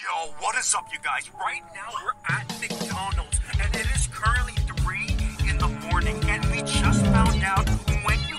Yo, what is up, you guys? Right now, we're at McDonald's, and it is currently 3 in the morning, and we just found out when